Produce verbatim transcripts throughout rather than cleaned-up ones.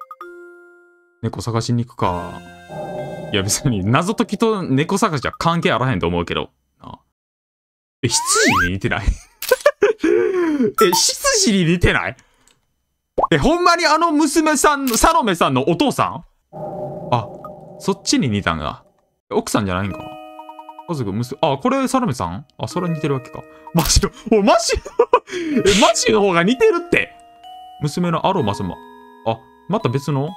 猫探しに行くか。いや別に謎解きと猫探しは関係あらへんと思うけど。え、執事に似てないえ、執事に似てないえ、ほんまにあの娘さん、サロメさんのお父さん？あ、そっちに似たんだ。奥さんじゃないんか。家族、娘、あ、これサロメさん？あ、それ似てるわけか。マジの、お、マジのえ、マジの方が似てるって。娘のアロマ様。あ、また別の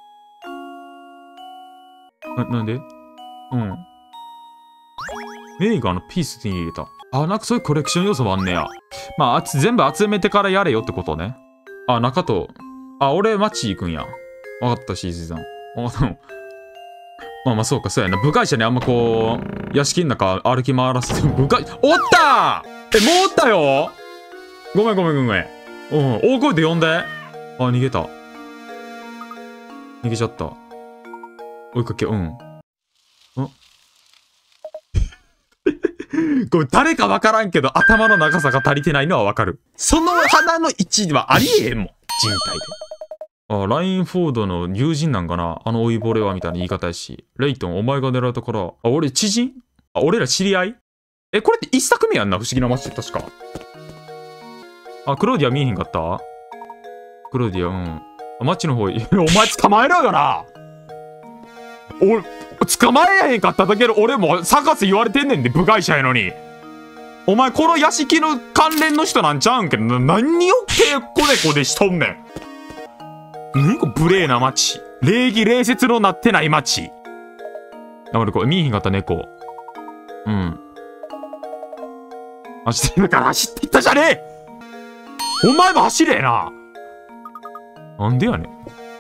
な、なんでうん。メイがあのピース手に入れた。あ、なんかそういうコレクション要素もあんねや。まあ、全部集めてからやれよってことね。あ、中と。あ、俺、街行くんや。わかった、シーズンさん。わかった。まあまあ、そうか、そうやな。部外者にあんまこう、屋敷の中歩き回らせて、部外、おったーえ、もうおったよごめんごめんごめん。うん、大声で呼んで。あ、逃げた。逃げちゃった。追いかけ、うん。んこれ誰かわからんけど頭の長さが足りてないのはわかる。その鼻の位置はありえへんもん。人体で。あ、ラインフォードの友人なんかなあの老いぼれはみたいな言い方やし。レイトン、お前が狙ったから。あ、俺知人あ、俺ら知り合いえ、これって一作目やんな不思議な街って確か。あ、クローディア見えへんかったクローディア、うん。街の方、お前捕まえろよな俺、捕まえへんかっただけで俺も探せ言われてんねんで、部外者やのに。お前この屋敷の関連の人なんちゃうんけど、何をけこねこでしとんねん。何こ無礼な街。礼儀礼節のなってない街。あ、俺これ見えへんかった猫。うん。走ってるから走っていったじゃねえお前も走れえななんでやねん。よ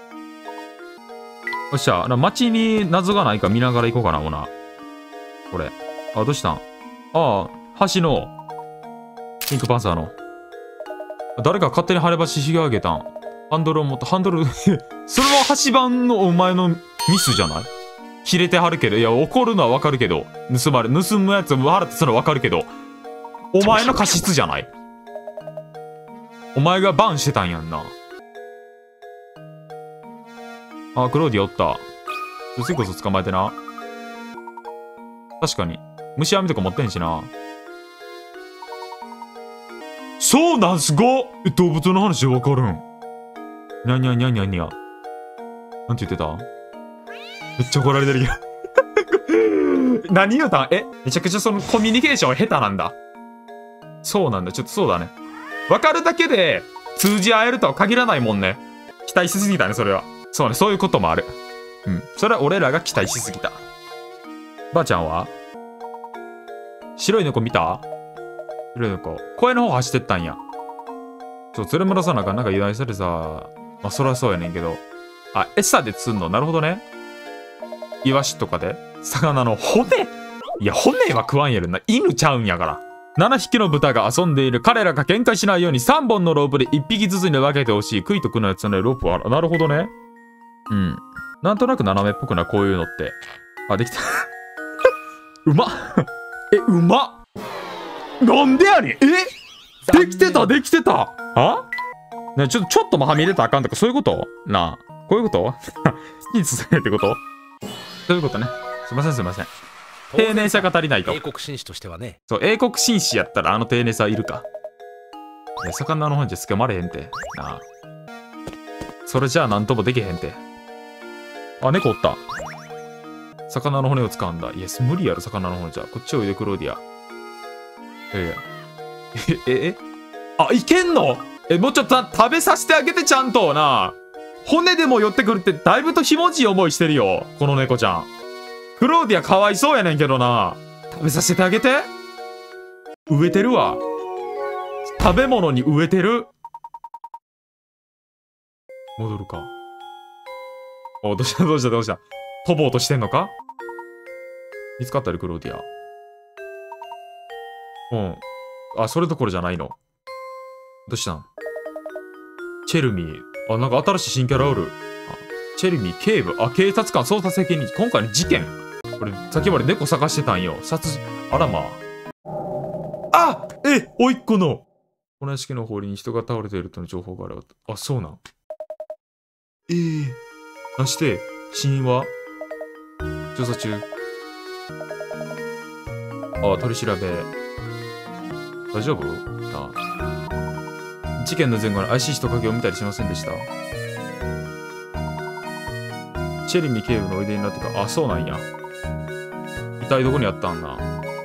っしゃ、街に謎がないか見ながら行こうかな、ほな。これ。あ、どうしたん？ああ、橋の、ピンクパンサーの。誰か勝手に晴れ橋ひげ上げたん。ハンドルを持った、ハンドル、それは橋番のお前のミスじゃない？切れてはるけど、いや、怒るのはわかるけど、盗まれ、盗むやつも払ってそのわかるけど、お前の過失じゃない？お前がバンしてたんやんな。あ、クローディおった。次こそ捕まえてな。確かに。虫網とか持ってんしな。そうなんすごっえ、動物の話でわかるん。にゃんにゃんにゃんにゃんにゃん。なんて言ってた？めっちゃ怒られてるけど。何言うたん？え、めちゃくちゃそのコミュニケーション下手なんだ。そうなんだ。ちょっとそうだね。わかるだけで通じ合えるとは限らないもんね。期待しすぎたね、それは。そうね、そういうこともある。うん。それは俺らが期待しすぎた。ばあちゃんは白い猫見た？白い猫。公園の方走ってったんや。そう、連れ戻さなあかん。なんか油断されさ。まあ、そりゃそうやねんけど。あ、餌で釣んの？なるほどね。イワシとかで魚の骨？いや、骨は食わんやろな。犬ちゃうんやから。ななひきの豚が遊んでいる。彼らが喧嘩しないようにさんぼんのロープでいっぴきずつに分けてほしい。杭とくのやつのロープは、なるほどね。うん。なんとなく斜めっぽくな、こういうのって。あ、できた。うまっ。え、うまっ。なんでやねん。えできてた、できてた。あね、ちょっと、ちょっともはみ出たらあかんとか、そういうことなあ。こういうこと好きに進めってことそういうことね。すいません、すいません。丁寧さが足りないと。 英国紳士としてはね。 そう、英国紳士やったらあの丁寧さいるか。いや、魚の本じゃつかまれへんて。なあ。それじゃあなんともできへんて。あ、猫おった。魚の骨を使うんだ。いや、無理やろ、魚の骨じゃ。こっちおいで、クローディア。いやいや。え、え、えあ、いけんのえ、もうちょっと食べさせてあげて、ちゃんとな。骨でも寄ってくるって、だいぶとひもじい思いしてるよ。この猫ちゃん。クローディアかわいそうやねんけどな。食べさせてあげて。植えてるわ。食べ物に植えてる。戻るか。お、どうしたどうしたどうした。飛ぼうとしてんのか？見つかったよ、クローディア。うん。あ、それどころじゃないの。どうしたん？チェルミー。あ、なんか新しい新キャラおる。あ、チェルミー、警部。あ、警察官捜査責任。今回の事件。これ、さっきまで猫探してたんよ。殺人。あらまあ。あえ、おいっ子の。この屋敷の堀に人が倒れているとの情報がある。あ、そうなん。 ええ出して、死因は調査中。ああ、取り調べ。大丈夫ああ。事件の前後の怪しい人影を見たりしませんでした？チェリミ警部のおいでになってから、あ、そうなんや。遺体どこにあったんな。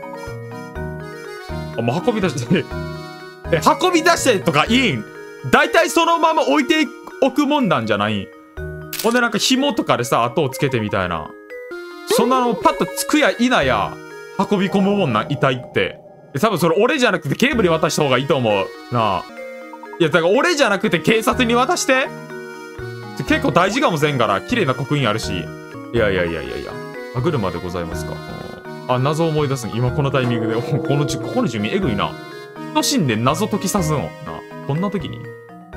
あ、もう運び出して、え、運び出してとかいいん？大体そのまま置いておくもんなんじゃない？ほんでなんか紐とかでさ、後をつけてみたいな。そんなのパッとつくやいなや、運び込むもんな、遺体って。多分それ俺じゃなくて警部に渡した方がいいと思う。なあ。いや、だから俺じゃなくて警察に渡して。結構大事かもせんから、綺麗な刻印あるし。いやいやいやいやいや。歯車でございますか。あ、謎を思い出す。今このタイミングで。このじ、ここの住民えぐいな。人死んで謎解きさすの。な。こんな時に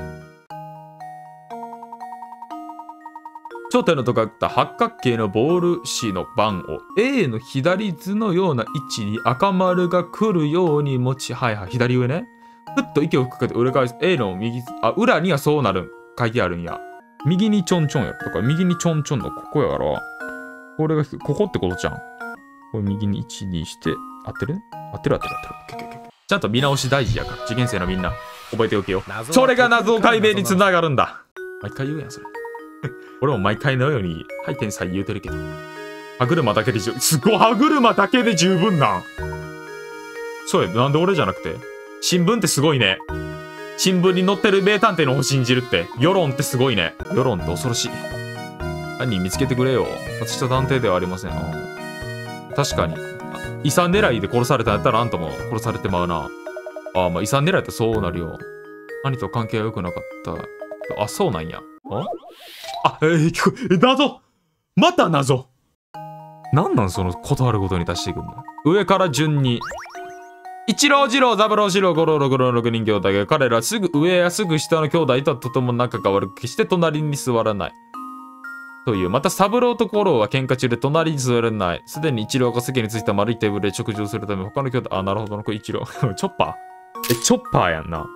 頂点のとかった八角形のボール紙の番を A の左図のような位置に赤丸が来るように持ち、はいはい、左上ね。ふっと息を吹くかけて裏返す A の右、あ、裏にはそうなるん。書いてあるんや。右にちょんちょんやろ。だから右にちょんちょんのここやから、これが、ここってことじゃん。これ右にいちにして、合ってる合ってる合ってる合ってる。ちゃんと見直し大事やから、受験生のみんな、覚えておけよ。それが謎解明につながるんだ。毎回言うやん、それ。俺も毎回のように、はい、天才言うてるけど。歯車だけで十分、すごい、歯車だけで十分なん。そうや、なんで俺じゃなくて。新聞ってすごいね。新聞に載ってる名探偵の方信じるって。世論ってすごいね。世論って恐ろしい。犯人見つけてくれよ。私と探偵ではありません。確かに。遺産狙いで殺されたんやったらあんたも殺されてまうな。ああ、まあ遺産狙いってそうなるよ。兄と関係が良くなかった。あ、そうなんや。ああ、えー、聞こえ、謎また謎なんなんその断るごとに出していくんだ。上から順に。一郎、二郎、三郎、四郎、五郎、六郎、六人兄弟が彼らすぐ上やすぐ下の兄弟ととても仲が悪く決して隣に座らない。という。また三郎と五郎は喧嘩中で隣に座れない。すでに一郎が席についた丸いテーブルで食事をするため他の兄弟、あ、なるほどな、これ一郎。チョッパーえ、チョッパーやんな。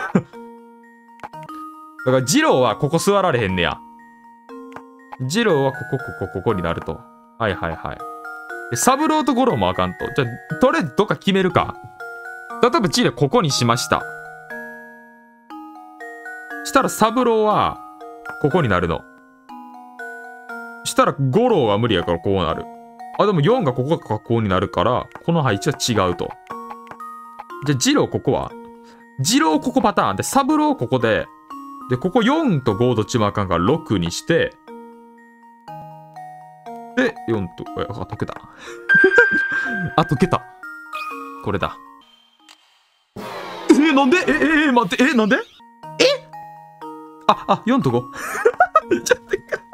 だから二郎はここ座られへんねや。二郎はここ、ここ、ここになると。はいはいはい。で、三郎と五郎もあかんと。じゃあ、とりあえずどっか決めるか。例えば二郎ここにしました。したら三郎は、ここになるの。したら五郎は無理やからこうなる。あ、でもよんがここがここになるから、この配置は違うと。じゃあ、二郎ここは二郎ここパターンで、三郎ここで、で、ここよんとごどっちもあかんからろくにして、で、よんと、あ、解けた。あ、解けた。これだ。えー、なんでえ、えー、待って、え、なんでえあ、あ、よんとご。ちょっと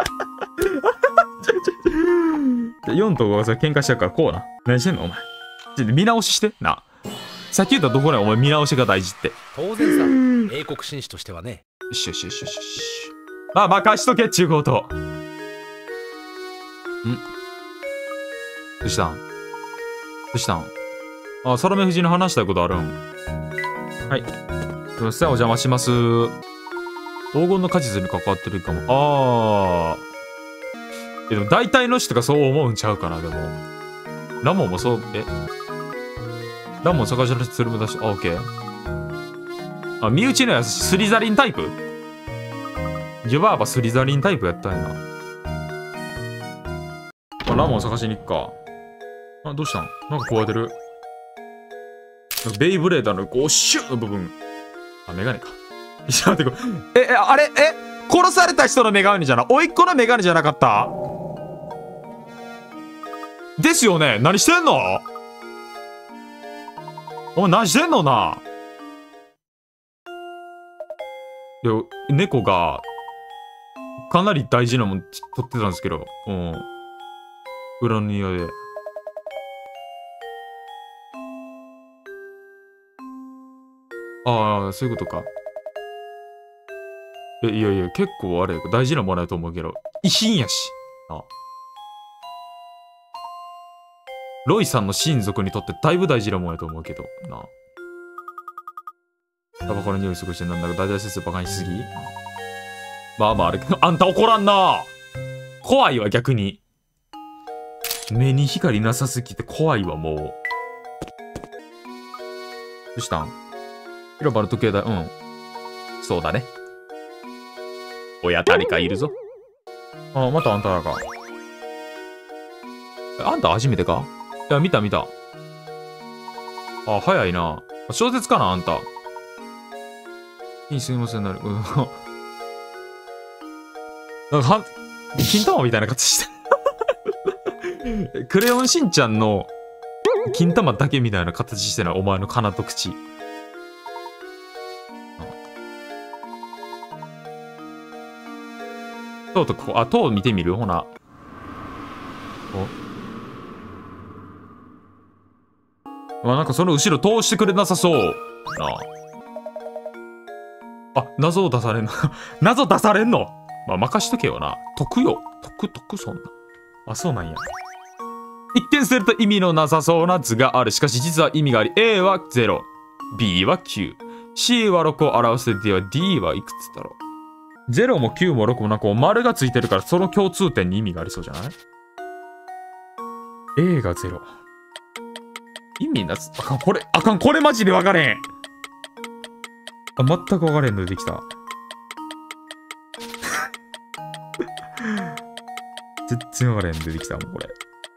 ちょよんとごがさ、喧嘩しちゃうからこうな。何してんのお前。ちょっと見直しして。な。さっき言ったところにお前見直しが大事って。 当然さ、英国紳士としてはね。 よしよしよしよしよし。まあ、任しとけっちゅうこと。んどうしたんどうしたんあ、サロメ夫人に話したいことあるんはい。すいません、お邪魔します。黄金の果実に関わってるかも。あー。え、でも大体の人がそう思うんちゃうかな、でも。ラモンもそう、えラモン探し出しつるむだし、あ、オッケー。あ、身内のやつ、スリザリンタイプジュバーバスリザリンタイプやったんやな。あ、ラモン探しに行くか。あ、どうしたんなんか壊れてる。ベイブレーダーのこうシュッの部分。あ、メガネか。いや、待ってこれ。え、え、あれえ殺された人のメガネじゃない甥っ子のメガネじゃなかったですよね何してんのお前何してんのないや、猫が、かなり大事なもん取ってたんですけど、うん。裏の庭で。ああ、そういうことか。え、いやいや、結構あれ、大事なものやと思うけど、遺品やし。あロイさんの親族にとってだいぶ大事なもんやと思うけど、な。タバコの匂いすごいしてなんだか大体先生バカにしすぎまあまああれ、あんた怒らんな。怖いわ、逆に。目に光なさすぎて怖いわ、もう。どうしたん？広場の時計だ。うん。そうだね。親誰かいるぞ。あ、またあんたらか。あんた初めてか？いや、見た見た。あ、早いな。小説かな、あんた。いい、すみませんなる。うん。なんか、は、金玉みたいな形して。クレヨンしんちゃんの金玉だけみたいな形してない、お前の鼻と口。とうとここ、あ、とう見てみるほな。お。まあ、なんかその後ろ通してくれなさそう。なあ。あ、謎を出されんの。謎出されんの。まあ、任しとけよな。得よ。得、得、そんな。あ、そうなんや。一見すると意味のなさそうな図がある。しかし実は意味があり、A はゼロ、B はきゅう、C はろくを表して D は D はいくつだろう。ゼロもきゅうもろくもなんか丸がついてるから、その共通点に意味がありそうじゃない？ A がゼロ。意味なす。あかん、これ、あかん、これマジで分かれん。あ、全く分かれんの出てきた。全然分かれんの出てきた、もうこれ。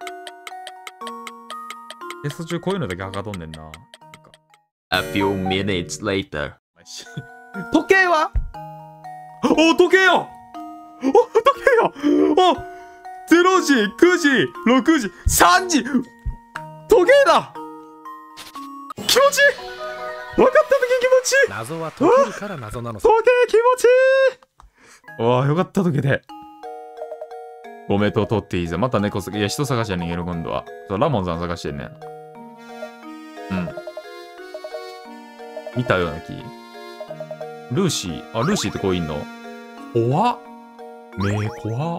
テスト中こういうのだけはかどんねんな。 A few minutes later. 時計は？お、時計や！お、時計や！お、ゼロじ、くじ、ろくじ、さんじ！時計だ！気持ちいい！分かった時気持ちいい！ 謎は解けるから謎なのさ。 時計気持ちいい！わあ、よかった時計で。ご名答取っていいぜ。また猫す、いや、人探しやねんけど、今度は。そう、ラモンさん探してんねん。うん。見たような気。ルーシー。あ、ルーシーってこういんの？怖っ。目怖っ。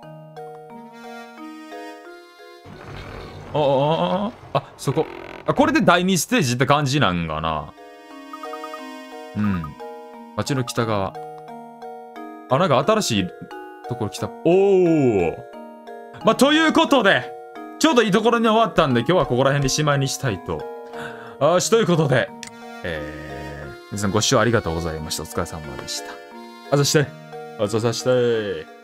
ああ、ああ、あ、そこ。あ、これでだいにステージって感じなんかな。うん。街の北側。あ、なんか新しいところ来た。おー。まあ、ということで、ちょうどいいところに終わったんで、今日はここら辺でしまいにしたいと。あし、ということで、えー、皆さんご視聴ありがとうございました。お疲れ様でした。あざして。あざさして。